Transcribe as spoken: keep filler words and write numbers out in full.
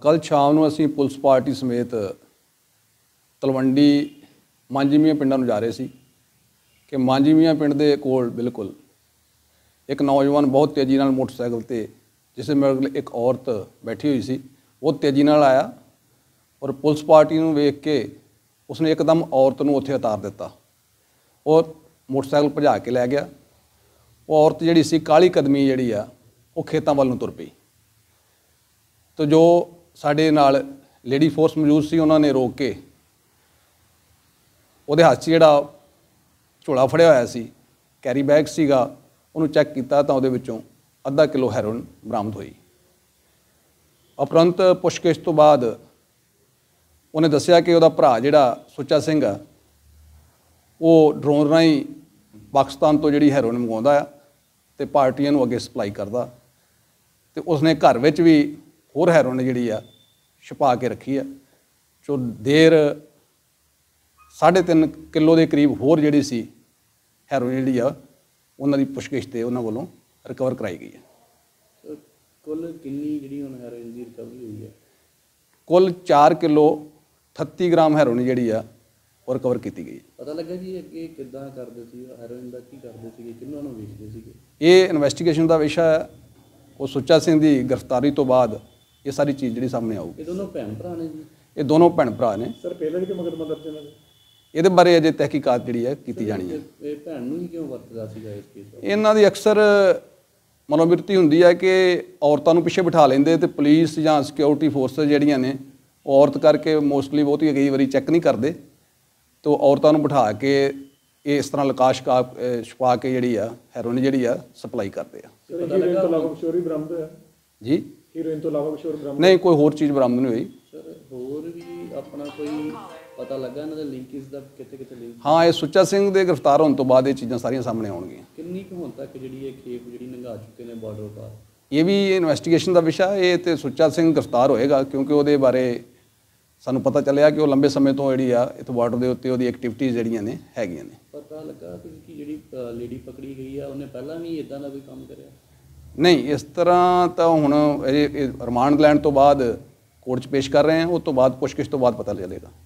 ਕੱਲ੍ਹ ਸ਼ਾਮ ਨੂੰ ਅਸੀਂ ਪੁਲਿਸ ਪਾਰਟੀ ਸਮੇਤ ਤਲਵੰਡੀ ਮਾਂਜੀਮੀਆਂ ਪਿੰਡਾਂ ਨੂੰ ਜਾ ਰਹੇ ਸੀ ਕਿ ਮਾਂਜੀਮੀਆਂ ਪਿੰਡ ਦੇ ਕੋਲ ਬਿਲਕੁਲ ਇੱਕ ਨੌਜਵਾਨ ਬਹੁਤ ਤੇਜ਼ੀ ਨਾਲ ਮੋਟਰਸਾਈਕਲ 'ਤੇ ਜਿਸ ਮੇਰੇ ਇੱਕ ਔਰਤ ਬੈਠੀ ਹੋਈ ਸੀ ਉਹ ਤੇਜ਼ੀ ਨਾਲ ਆਇਆ ਔਰ ਪੁਲਿਸ ਪਾਰਟੀ ਨੂੰ ਵੇਖ ਕੇ ਉਸਨੇ ਇੱਕਦਮ ਔਰਤ ਨੂੰ ਉੱਥੇ ਉਤਾਰ ਦਿੱਤਾ। ਉਹ ਮੋਟਰਸਾਈਕਲ ਭਜਾ ਕੇ ਲੈ ਗਿਆ। ਉਹ ਔਰਤ ਜਿਹੜੀ ਸੀ ਕਾਹਲੀ ਕਦਮੀ ਜਿਹੜੀ ਆ ਉਹ ਖੇਤਾਂ ਵੱਲ ਨੂੰ ਤੁਰ ਪਈ। ਤਾਂ ਜੋ ਸਾਡੇ ਨਾਲ ਲੇਡੀ ਫੋਰਸ ਮੌਜੂਦ ਸੀ ਉਹਨਾਂ ਨੇ ਰੋਕ ਕੇ ਉਹਦੇ ਹੱਥ 'ਚ ਜਿਹੜਾ ਝੋਲਾ ਫੜਿਆ ਹੋਇਆ ਸੀ ਕੈਰੀ ਬੈਗ ਸੀਗਾ ਉਹਨੂੰ ਚੈੱਕ ਕੀਤਾ ਤਾਂ ਉਹਦੇ ਵਿੱਚੋਂ ਅੱਧਾ ਕਿਲੋ ਹੈਰੋਇਨ ਬਰਾਮਦ ਹੋਈ। ਉਪਰੰਤ ਪੁੱਛਗਿੱਛ ਤੋਂ ਬਾਅਦ ਉਹਨੇ ਦੱਸਿਆ ਕਿ ਉਹਦਾ ਭਰਾ ਜਿਹੜਾ ਸੁੱਚਾ ਸਿੰਘ ਆ ਉਹ ਡਰੋਨ ਰਾਹੀਂ ਪਾਕਿਸਤਾਨ ਤੋਂ ਜਿਹੜੀ ਹੈਰੋਇਨ ਮੰਗਵਾਉਂਦਾ ਆ ਅਤੇ ਪਾਰਟੀਆਂ ਨੂੰ ਅੱਗੇ ਸਪਲਾਈ ਕਰਦਾ ਅਤੇ ਉਸਨੇ ਘਰ ਵਿੱਚ ਵੀ ਹੋਰ ਹੈਰੋਇਨ ਜਿਹੜੀ ਆ ਛੁਪਾ ਕੇ ਰੱਖੀ ਆ ਜੋ ਦੇਰ ਸਾਢੇ ਤਿੰਨ ਕਿਲੋ ਦੇ ਕਰੀਬ ਹੋਰ ਜਿਹੜੀ ਸੀ ਹੈਰੋਇਨ ਜਿਹੜੀ ਆ ਉਹਨਾਂ ਦੀ ਪੁੱਛਗਿੱਛ 'ਤੇ ਉਹਨਾਂ ਵੱਲੋਂ ਰਿਕਵਰ ਕਰਾਈ ਗਈ ਹੈ। ਕੁੱਲ ਕਿੰਨੀ ਜਿਹੜੀ ਹੁਣ ਹੈਰੋਇਨ ਦੀ ਰਿਕਵਰੀ ਹੋਈ ਹੈ? ਕੁੱਲ ਚਾਰ ਕਿਲੋ ਅਠੱਤੀ ਗ੍ਰਾਮ ਹੈਰੋਇਨ ਜਿਹੜੀ ਆ ਉਹ ਰਿਕਵਰ ਕੀਤੀ ਗਈ। ਪਤਾ ਲੱਗਾ ਜੀ ਅੱਗੇ ਕਿੱਦਾਂ ਕਰਦੇ ਸੀ ਹੈਰੋਇਨ ਦਾ, ਕੀ ਕਰਦੇ ਸੀਗੇ, ਕਿਹਨਾਂ ਨੂੰ ਵੇਚਦੇ ਸੀਗੇ? ਇਹ ਇਨਵੈਸਟੀਗੇਸ਼ਨ ਦਾ ਵਿਸ਼ਾ ਹੈ। ਉਹ ਸੁੱਚਾ ਸਿੰਘ ਦੀ ਗ੍ਰਿਫਤਾਰੀ ਤੋਂ ਬਾਅਦ ਇਹ ਸਾਰੀ ਚੀਜ਼ ਜਿਹੜੀ ਸਾਹਮਣੇ ਆਊਗੀ। ਇਹ ਦੋਨੋਂ ਭੈਣ ਭਰਾ ਨੇ ਜੀ? ਇਹ ਦੋਨੋਂ ਭੈਣ ਭਰਾ ਨੇ। ਸਰ ਪਹਿਲਾਂ ਵੀ ਕਿ ਮੁਕੱਦਮਾ ਦਰਜ ਇਹਨਾਂ ਦੇ? ਇਹਦੇ ਬਾਰੇ ਅਜੇ ਤਹਿਕੀਕਾਤ ਜਿਹੜੀ ਹੈ ਕੀਤੀ ਜਾਣੀ ਹੈ। ਇਹ ਭੈਣ ਨੂੰ ਹੀ ਕਿਉਂ ਵਰਤਦਾ ਸੀਗਾ ਇਸ ਕੇਸ ਦਾ? ਇਹਨਾਂ ਦੀ ਅਕਸਰ ਮਨੋਵਿਰਤੀ ਹੁੰਦੀ ਹੈ ਕਿ ਔਰਤਾਂ ਨੂੰ ਪਿੱਛੇ ਬਿਠਾ ਲੈਂਦੇ ਅਤੇ ਪੁਲਿਸ ਜਾਂ ਸਿਕਿਉਰਿਟੀ ਫੋਰਸਿਸ ਜਿਹੜੀਆਂ ਨੇ ਉਹ ਔਰਤ ਕਰਕੇ ਮੋਸਟਲੀ ਬਹੁਤੀ ਕਈ ਵਾਰੀ ਚੈੱਕ ਨਹੀਂ ਕਰਦੇ ਅਤੇ ਔਰਤਾਂ ਨੂੰ ਬਿਠਾ ਕੇ ਇਹ ਇਸ ਤਰ੍ਹਾਂ ਲਕਾਸ਼ ਕਾ ਛੁਪਾ ਕੇ ਜਿਹੜੀ ਆ ਹੈਰੋਇਨ ਜਿਹੜੀ ਆ ਸਪਲਾਈ ਕਰਦੇ ਆ। ਹੀਰੋਇਨ ਤੋਂ ਇਲਾਵਾ ਕੁਛ ਹੋਰ ਵੀ ਬਰਾਮਦ ਹੋਇਆ ਜੀ? ਹੀਰੋਇਨ ਤੋਂ ਇਲਾਵਾ ਕੁਛ ਹੋਰ ਬਰਾਮਦ ਨਹੀਂ, ਕੋਈ ਹੋਰ ਚੀਜ਼ ਬਰਾਮਦ ਨਹੀਂ ਹੋਈ। ਸਰ ਹੋਰ ਵੀ ਆਪਣਾ ਕੋਈ ਪਤਾ ਲੱਗਾ ਇਹਨਾਂ ਦੇ ਲਿੰਕਸ ਦਾ, ਕਿੱਥੇ ਕਿੱਥੇ ਲਿੰਕ? ਹਾਂ, ਇਹ ਸੁੱਚਾ ਸਿੰਘ ਦੇ ਗ੍ਰਿਫਤਾਰ ਹੋਣ ਤੋਂ ਬਾਅਦ ਇਹ ਚੀਜ਼ਾਂ ਸਾਰੀਆਂ ਸਾਹਮਣੇ ਆਉਣਗੀਆਂ। ਕਿੰਨੀ ਕੁ ਹੁਣ ਤੱਕ ਜਿਹੜੀ ਇਹ ਖੇਪ ਜਿਹੜੀ ਲੰਘਾ ਚੁੱਕੇ ਨੇ ਬਾਰਡਰ ਪਾਰ? ਇਹ ਵੀ ਇਨਵੈਸਟੀਗੇਸ਼ਨ ਦਾ ਵਿਸ਼ਾ। ਇਹ ਤੇ ਸੁੱਚਾ ਸਿੰਘ ਗ੍ਰਿਫਤਾਰ ਹੋਏਗਾ ਕਿਉਂਕਿ ਉਹਦੇ ਬਾਰੇ ਸਾਨੂੰ ਪਤਾ ਚੱਲਿਆ ਕਿ ਉਹ ਲੰਬੇ ਸਮੇਂ ਤੋਂ ਜਿਹੜੀ ਆ ਇੱਥੇ ਬਾਰਡਰ ਦੇ ਉੱਤੇ ਉਹਦੀ ਐਕਟੀਵਿਟੀਜ਼ ਜਿਹੜੀਆਂ ਨੇ ਹੈਗੀਆਂ ਨੇ। ਪਤਾ ਲੱਗਾ ਕਿ ਜਿਹੜੀ ਲੇਡੀ ਪਕੜੀ ਗਈ ਆ ਉਹਨੇ ਪਹਿਲਾਂ ਵੀ ਇਦਾਂ ਦਾ ਕੋਈ ਕੰਮ ਕਰਿਆ? ਨਹੀਂ, ਇਸ ਤਰ੍ਹਾਂ ਤਾਂ ਹੁਣ ਇਹ ਰਿਮਾਂਡ ਲੈਣ ਤੋਂ ਬਾਅਦ ਕੋਰਟ 'ਚ ਪੇਸ਼ ਕਰ ਰਹੇ ਹਾਂ, ਉਸ ਤੋਂ ਬਾਅਦ ਪੁੱਛਗਿੱਛ ਤੋਂ ਬਾਅਦ ਪਤਾ ਚੱਲੇਗਾ।